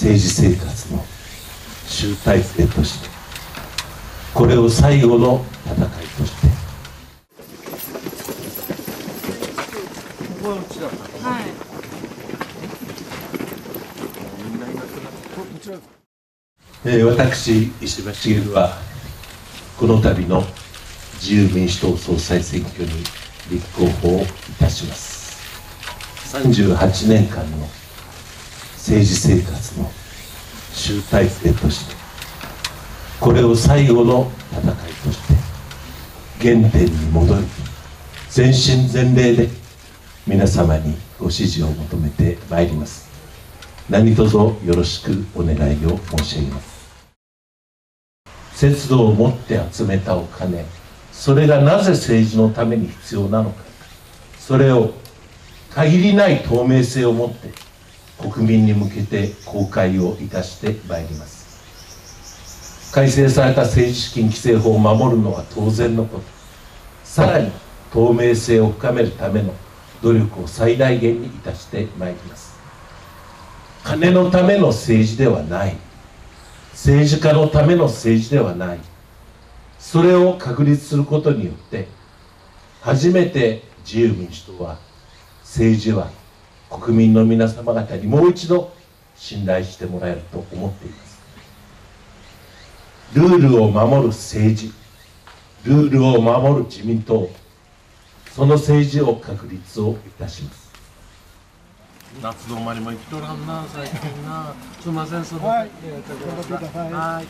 政治生活の集大成として、これを最後の戦いとして、 はい、 私、石破茂は、この度の自由民主党総裁選挙に立候補をいたします。38年間の政治生活の集大成として、これを最後の戦いとして、原点に戻り、全身全霊で皆様にご支持を求めてまいります。何卒よろしくお願いを申し上げます。節度を持って集めたお金、それがなぜ政治のために必要なのか、それを限りない透明性を持って国民に向けて公開をいたしてまいります。改正された政治資金規正法を守るのは当然のこと、さらに透明性を深めるための努力を最大限にいたしてまいります。金のための政治ではない、政治家のための政治ではない、それを確立することによって初めて自由民主党は、政治は国民の皆様方にもう一度信頼してもらえると思っています。ルールを守る政治、ルールを守る自民党、その政治を確立をいたします。 夏止まりも生きとらんな、最近な。すみません、その。 はい、頑張ってください。はい。